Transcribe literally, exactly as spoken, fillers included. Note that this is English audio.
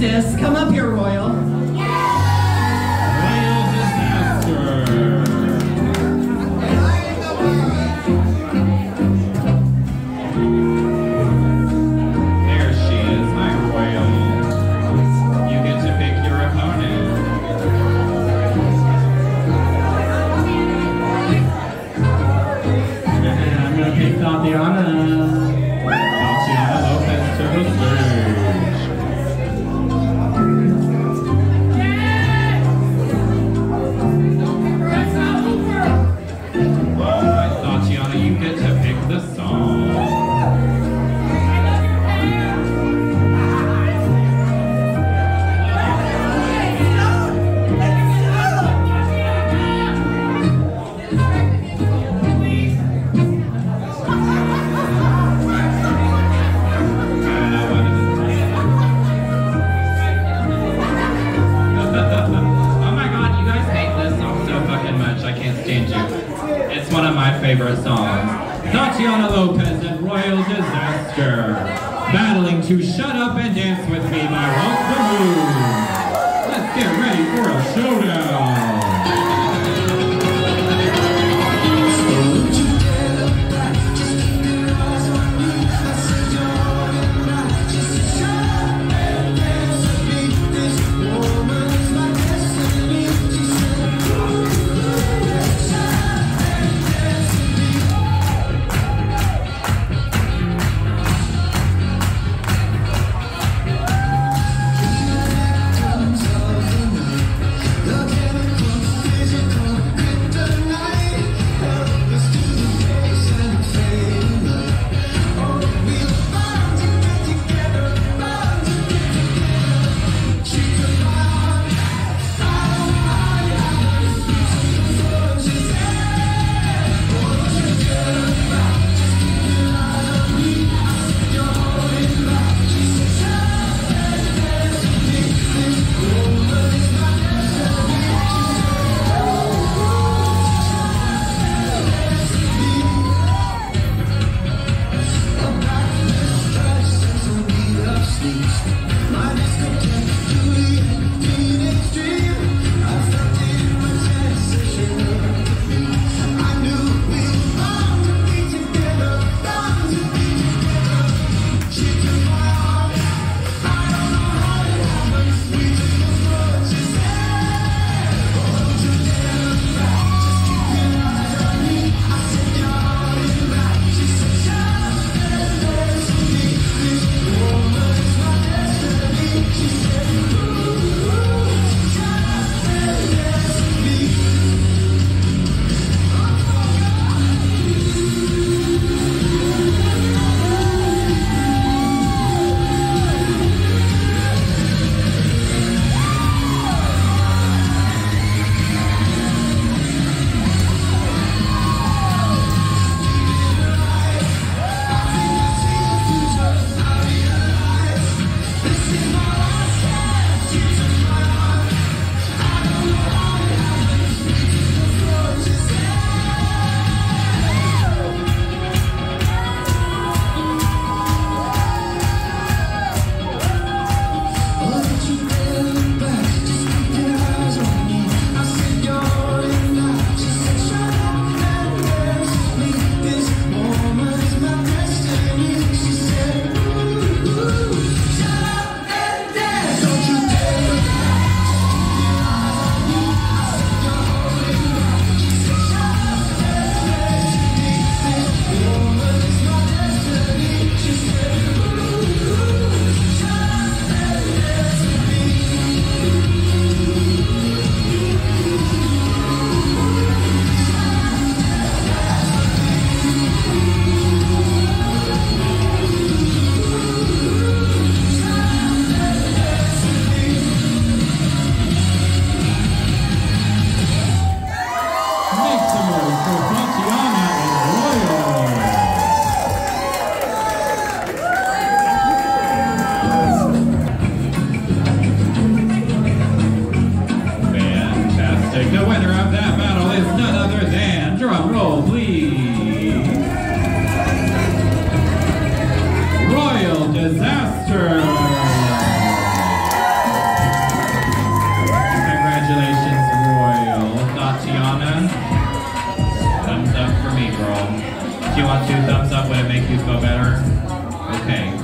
sis. Come up here, Royal. Royal disaster. There she is, my Royal. You get to pick your opponent. And I'm gonna pick Thotiana. Thotiana Lopez to the stage. You get to pick the song. Oh my god, you guys hate this song so fucking much. I can't stand you. It's one of my favorite songs. Thotiana Lopez and Royal Disaster, battling to Shut Up and Dance With Me by Walk the Moon. Let's get ready for a showdown. Thotiana? Thumbs up for me, girl. Do you want two thumbs up? Would it make you feel better? Okay.